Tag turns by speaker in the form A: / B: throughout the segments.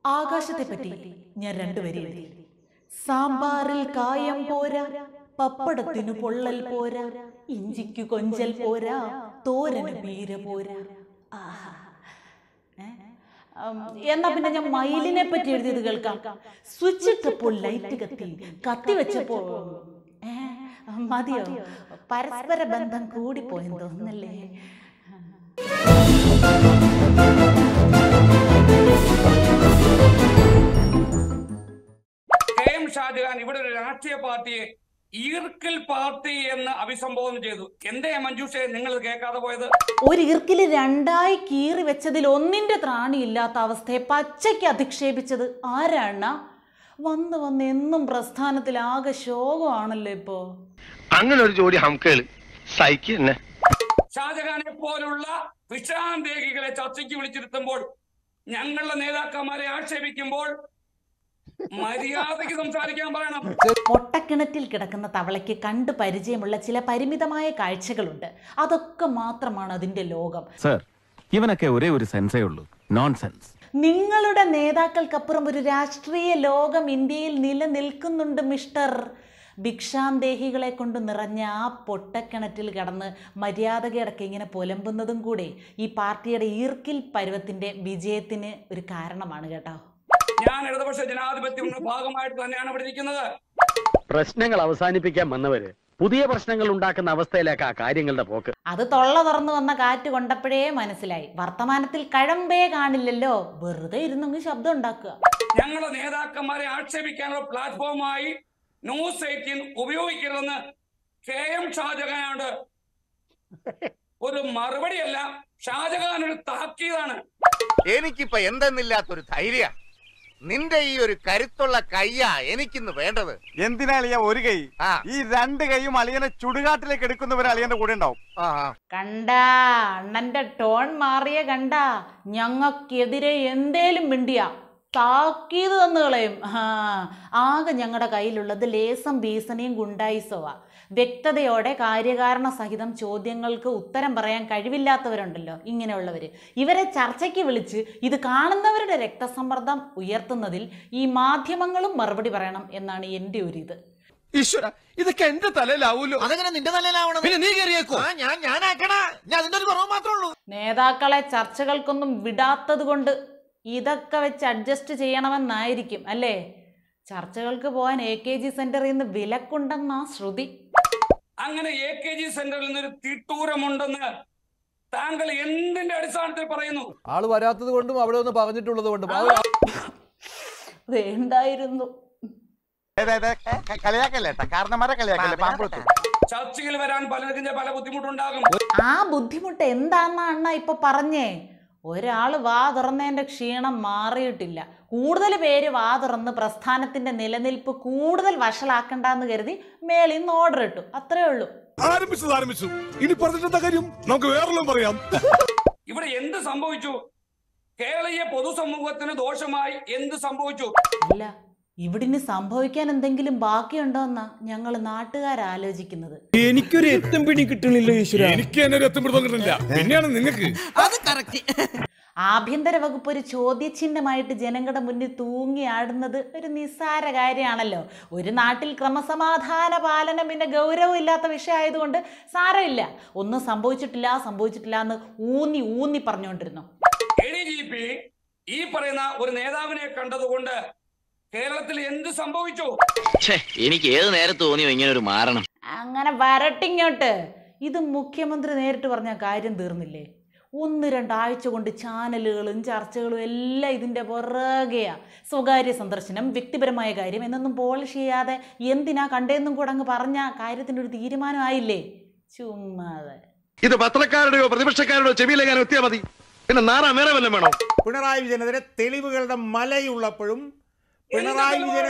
A: ആകാശത്തെ പറ്റി ഞാൻ രണ്ടുപേരെ എഴുതി. സാമ്പാറിൽ കായം പോരാ, പപ്പടത്തിനു പൊള്ളൽ പോരാ, ഇഞ്ചിക്കു കൊഞ്ചൽ പോരാ, തോരന് പീര പോരാ. എന്നാ പിന്നെ ഞാൻ മയിലിനെ പറ്റി എഴുതിയത് കേൾക്കാം. സ്വിച്ച് ഇട്ടപ്പോൾ ലൈറ്റ് കത്തി, കത്തി വെച്ചപ്പോ മതിയോ? പരസ്പര ബന്ധം കൂടിപ്പോയെന്ന് തോന്നുന്നല്ലേ?
B: ഷാജഹാൻ ഇവിടെ ഒരു രാഷ്ട്രീയ പാർട്ടിയെ ഈർക്കിൽ പാർട്ടി എന്ന് അഭിസംബോധന ചെയ്തു. എന്തേ മഞ്ജുഷേ നിങ്ങൾ കേൾക്കാതെ പോയത്?
A: ഒരു ഈർക്കില് രണ്ടായി കീറി വെച്ചതിൽ ഒന്നിന്റെ ത്രാണിയില്ലാത്ത അവസ്ഥയെ പച്ചയ്ക്ക് അധിക്ഷേപിച്ചത് ആരാണ്? വന്ന് വന്ന് എന്നും പ്രസ്ഥാനത്തിൽ ആകെ ശോകമാണല്ലോ ഇപ്പോ.
C: അങ്ങനെ ഒരു ജോലി ഹംകേള് സഹിക്കന്നെ.
B: ഷാജഹാനെ പോലുള്ള വിശ്രാന്തേഹികളെ ചർച്ചയ്ക്ക് വിളിച്ചിരുത്തുമ്പോൾ, ഞങ്ങളുടെ നേതാക്കന്മാരെ ആക്ഷേപിക്കുമ്പോൾ മര്യാദയ്ക്ക് സംസാരിക്കാൻ പറയണം.
A: പൊട്ടക്കിണറ്റിൽ കിടക്കുന്ന തവളയ്ക്ക് കണ്ടു പരിചയമുള്ള ചില പരിമിതമായ കാഴ്ചകളുണ്ട്. അതൊക്കെ മാത്രമാണ് അതിന്റെ ലോകം.
D: സർ, ഇവനൊക്കെ ഒരേ ഒരു സെൻസേ ഉള്ളൂ, നോൺസെൻസ്.
A: നിങ്ങളുടെ നേതാക്കൾക്കപ്പുറം ഒരു രാഷ്ട്രീയ ലോകം ഇന്ത്യയിൽ നിലനിൽക്കുന്നുണ്ട് മിസ്റ്റർ. ഭിക്ഷാന്തേഹികളെ കൊണ്ട് നിറഞ്ഞ ആ പൊട്ടക്കിണറ്റിൽ കടന്ന് മര്യാദകയടക്കം ഇങ്ങനെ പുലമ്പുന്നതും കൂടെ ഈ പാർട്ടിയുടെ ഈർക്കിൽ പരുവത്തിന്റെ വിജയത്തിന് ഒരു കാരണമാണ് കേട്ടോ.
B: ഞാൻ ഇടതുപക്ഷ ജനാധിപത്യത്തിന്റെ ഭാഗമായിട്ട് തന്നെയാണ് ഇവിടെ ഇരിക്കുന്നത്.
E: പ്രശ്നങ്ങൾ അവസാനിപ്പിക്കാൻ വന്നവര് പുതിയ പ്രശ്നങ്ങൾ ഉണ്ടാക്കുന്ന അവസ്ഥയിലേക്ക് ആ കാര്യങ്ങളുടെ പോക്ക്.
A: അത് തൊള്ള തുറന്നു വന്ന കാറ്റ് കൊണ്ടപ്പോഴേ മനസ്സിലായി. വർത്തമാനത്തിൽ കഴമ്പേ കാണില്ലല്ലോ, വെറുതെ ഇരുന്നെങ്കിൽ ശബ്ദം ഉണ്ടാക്കുക.
B: ഞങ്ങളുടെ നേതാക്കന്മാരെ ആക്ഷേപിക്കാനുള്ള പ്ലാറ്റ്ഫോമായി ന്യൂസ് 18 ഉപയോഗിക്കരുതെന്ന് KM ഷാജഹാനോട് ഒരു മറുപടിയല്ല, ഷാജഹാൻ ഒരു താക്കീതാണ്.
C: എനിക്കിപ്പോ എന്തെന്നില്ലാത്തൊരു ധൈര്യ. നിന്റെ ഈ ഒരു കരുത്തുള്ള കയ്യാ എനിക്കിന്ന് വേണ്ടത്.
F: എന്തിനാ അളിയ ഒരു കൈ? ഈ രണ്ട് കൈയും അളിയനെ ചുടുകാട്ടിലേക്ക് എടുക്കുന്നവരെ അളിയന്റെ കൂടെ ഉണ്ടാവും.
A: കണ്ടാ അണ്ണന്റെ ടോൺ മാറിയ കണ്ടാ, ഞങ്ങൾക്കെതിരെ എന്തേലും മിണ്ടിയ താക്കീത് തന്നു കളയും. ആകെ ഞങ്ങളുടെ കയ്യിലുള്ളത് ലേസം ഭീഷണിയും ഗുണ്ടായിസവാ. വ്യക്തതയോടെ കാര്യകാരണ സഹിതം ചോദ്യങ്ങൾക്ക് ഉത്തരം പറയാൻ കഴിവില്ലാത്തവരുണ്ടല്ലോ, ഇങ്ങനെയുള്ളവർ. ഇവരെ ചർച്ചയ്ക്ക് വിളിച്ച് ഇത് കാണുന്നവരുടെ രക്തസമ്മർദ്ദം ഉയർത്തുന്നതിൽ ഈ മാധ്യമങ്ങളും മറുപടി പറയണം എന്നാണ് എൻ്റെ ഒരു ഇത്.
G: ഈശ്വര, ഇതൊക്കെ എന്റെ തലയിലാവൂലോ? അതെങ്ങനെ നിന്റെ തലയിലാവണം? പിന്നെ നീ കയറിയേക്കോ?
A: നേതാക്കളെ ചർച്ചകൾക്കൊന്നും വിടാത്തത് കൊണ്ട് ഇതൊക്കെ വെച്ച് അഡ്ജസ്റ്റ് ചെയ്യണമെന്നായിരിക്കും അല്ലേ? ചർച്ചകൾക്ക് പോകാൻ AKG സെന്ററിൽ നിന്ന് വിലക്കുണ്ടെന്നാ ശ്രുതി.
B: അങ്ങനെ AKG സെന്ററിൽ നിന്നൊരു തിട്ടൂരമുണ്ടെന്ന് താങ്കൾ എന്തിന്റെ അടിസ്ഥാനത്തിൽ പറയുന്നു?
G: ആള് വരാത്തത് കൊണ്ടും അവിടെ ഒന്ന് പറഞ്ഞിട്ടുള്ളത് കൊണ്ടും
A: വേണ്ടായിരുന്നു.
B: ചർച്ചയിൽ വരാൻ പലർക്കും പല ബുദ്ധിമുട്ടുണ്ടാകും.
A: ആ ബുദ്ധിമുട്ട് എന്താന്നാ അണ്ണ ഇപ്പൊ പറഞ്ഞേ? ഒരാൾ വാ തുറന്നതിന്റെ ക്ഷീണം മാറിയിട്ടില്ല. കൂടുതൽ പേര് വാ തുറന്ന് പ്രസ്ഥാനത്തിന്റെ നിലനിൽപ്പ് കൂടുതൽ വഷളാക്കണ്ടെന്ന് കരുതി മേളിൽ നിന്ന് ഓർഡർ ഇട്ടു, അത്രേ ഉള്ളൂ.
H: ആരംഭിച്ചു. ഇനി പറഞ്ഞിട്ടെന്താ കാര്യം? നമുക്ക് വേറെല്ലാം പറയാം.
B: ഇവിടെ എന്ത് സംഭവിച്ചു? കേരളീയ പൊതുസമൂഹത്തിന് ദോഷമായി എന്ത് സംഭവിച്ചു?
A: അല്ല, ഇവിടിന് സംഭവിക്കാൻ എന്തെങ്കിലും ബാക്കിയുണ്ടോന്നാ ഞങ്ങൾ നാട്ടുകാരാലോചിക്കുന്നത്.
G: എനിക്കൊരു എത്തും പിടി കിട്ടണില്ല ഈശ്വര.
H: എനിക്ക് തന്നെ ഒരു എത്തും പിടുത്തം കിട്ടുന്നില്ല. പിന്നെയാണ് നിങ്ങൾക്ക്.
A: ആഭ്യന്തര വകുപ്പ് ഒരു ചോദ്യചിഹ്നമായിട്ട് ജനങ്ങളുടെ മുന്നിൽ തൂങ്ങി ആടുന്നത് ഒരു നിസ്സാര കാര്യമാണല്ലോ. ഒരു നാട്ടിൽ ക്രമസമാധാന പാലനം പിന്നെ ഗൗരവം ഇല്ലാത്ത വിഷയമായതുകൊണ്ട് സാരമില്ല, ഒന്നും സംഭവിച്ചിട്ടില്ല എന്ന് ഊന്നി പറഞ്ഞുകൊണ്ടിരുന്നു.
B: ADGP ഈ പറയുന്ന ഒരു നേതാവിനെ കണ്ടതുകൊണ്ട് കേരളത്തിൽ എന്ത് സംഭവിച്ചു?
I: എനിക്ക് ഏത് നേരത്ത് തോന്നിയോ ഇങ്ങനെ ഒരു മാറണം?
A: അങ്ങനെ വരട്ടിങ്ങോട്ട്. ഇത് മുഖ്യമന്ത്രി നേരിട്ട് പറഞ്ഞ കാര്യം തീർന്നില്ലേ? 1-2 ആഴ്ച കൊണ്ട് ചാനലുകളും ചർച്ചകളും എല്ലാം ഇതിൻ്റെ പുറകെയാ. സ്വകാര്യ സന്ദർശനം, വ്യക്തിപരമായ കാര്യം എന്നൊന്നും പോളിഷ് ചെയ്യാതെ എന്തിനാ കണ്ടേന്നും കൂടെ അങ്ങ് പറഞ്ഞ കാര്യത്തിനൊരു തീരുമാനമായില്ലേ? ചുമ്മാതെ.
C: ഇത് പത്രക്കാരുടെയോ പ്രതിപക്ഷക്കാരുടെയോ ചെവിയിലേക്കാനോ എത്തിയാൽ മതി. പിന്നെ നാറാ വേറെ വല്ലതും വേണോ?
F: പിണറായി വിജയനെതിരെ തെളിവുകളുടെ മലയുള്ളപ്പോഴും പിണറായി വിജയനെ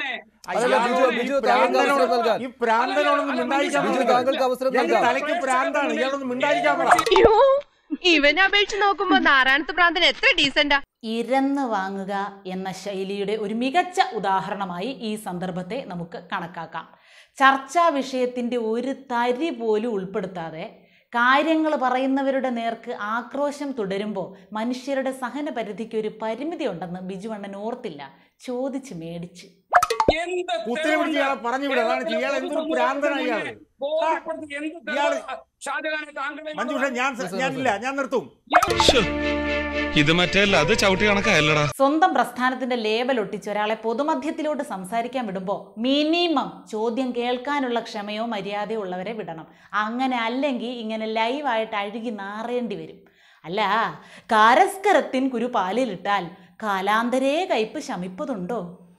F: ഈ പ്രാന്തനോടൊന്നും
J: ഇവനെ അപേക്ഷിച്ച് നോക്കുമ്പോ നാരായണത്ത് പ്രാന്തൻ എത്ര ഡീസന്റാ.
A: ഇരന്ന് വാങ്ങുക എന്ന ശൈലിയുടെ ഒരു മികച്ച ഉദാഹരണമായി ഈ സന്ദർഭത്തെ നമുക്ക് കണക്കാക്കാം. ചർച്ചാ വിഷയത്തിൻ്റെ ഒരു തരി പോലും ഉൾപ്പെടുത്താതെ കാര്യങ്ങൾ പറയുന്നവരുടെ നേർക്ക് ആക്രോശം തുടരുമ്പോൾ മനുഷ്യരുടെ സഹന പരിധിക്ക് ഒരു പരിമിതി ഉണ്ടെന്ന് ബിജുവണ്ണൻ ഓർത്തില്ല. ചോദിച്ച് മേടിച്ച്.
F: ഞാൻ നിർത്തും.
H: ഇത് മറ്റേല്ല, അത് ചവിട്ടി കണക്കായല്ലടാ.
A: സ്വന്തം പ്രസ്ഥാനത്തിന്റെ ലേബൽ ഒട്ടിച്ച് ഒരാളെ പൊതുമധ്യത്തിലോട്ട് സംസാരിക്കാൻ വിടുമ്പോൾ മിനിമം ചോദ്യം കേൾക്കാനുള്ള ക്ഷമയോ മര്യാദയോ ഉള്ളവരെ വിടണം. അങ്ങനെ അല്ലെങ്കിൽ ഇങ്ങനെ ലൈവായിട്ട് അഴുകി നാറേണ്ടി വരും. അല്ല, കാരസ്കരത്തിൻ കുരു പാലിലിട്ടാൽ കാലാന്തരേ കയ്പ് ശമിപ്പതുണ്ടോ?